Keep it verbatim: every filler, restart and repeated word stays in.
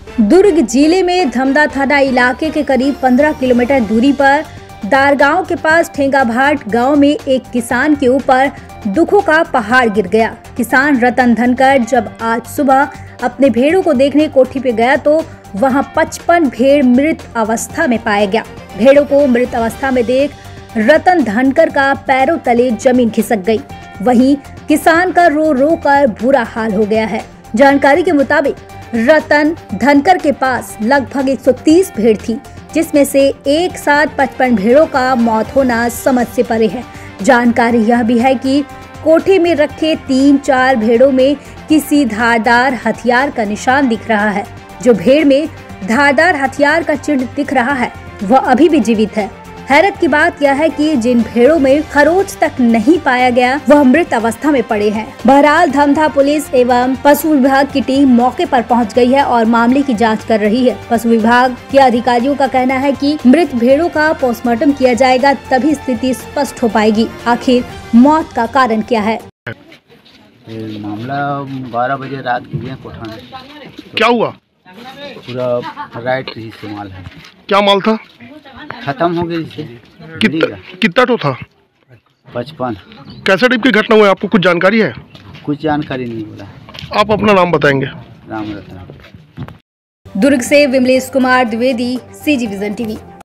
दुर्ग जिले में धमदा थाना इलाके के करीब पंद्रह किलोमीटर दूरी पर दारगांव के पास ठेंगाभाट गांव में एक किसान के ऊपर दुखों का पहाड़ गिर गया। किसान रतन धनकर जब आज सुबह अपने भेड़ों को देखने कोठी पे गया तो वहां पचपन भेड़ मृत अवस्था में पाया गया। भेड़ों को मृत अवस्था में देख रतन धनकर का पैरों तले जमीन खिसक गई। वहीं किसान का रो रो कर बुरा हाल हो गया है। जानकारी के मुताबिक रतन धनकर के पास लगभग एक सौ तीस भेड़ थी, जिसमें से एक साथ पचपन भेड़ों का मौत होना समझ से परे है। जानकारी यह भी है कि कोठे में रखे तीन चार भेड़ों में किसी धारदार हथियार का निशान दिख रहा है। जो भेड़ में धारदार हथियार का चिन्ह दिख रहा है वह अभी भी जीवित है। हैरत की बात यह है कि जिन भेड़ों में खरोच तक नहीं पाया गया वह मृत अवस्था में पड़े हैं। बहरहाल धमधा पुलिस एवं पशु विभाग की टीम मौके पर पहुंच गई है और मामले की जांच कर रही है। पशु विभाग के अधिकारियों का कहना है कि मृत भेड़ों का पोस्टमार्टम किया जाएगा, तभी स्थिति स्पष्ट हो पाएगी आखिर मौत का कारण क्या है। मामला बारह बजे रात को गया कोठा में। क्या हुआ? पूरा राइट ही से माल है। क्या माल था? खत्म हो गई से। कितना कितना तो था? पचपन। कैसे टाइप की घटना हुई, आपको कुछ जानकारी है? कुछ जानकारी नहीं बोला। आप अपना नाम बताएंगे? राम रतन। दुर्ग से Vimlesh Kumar Dwivedi, C G Vision TV.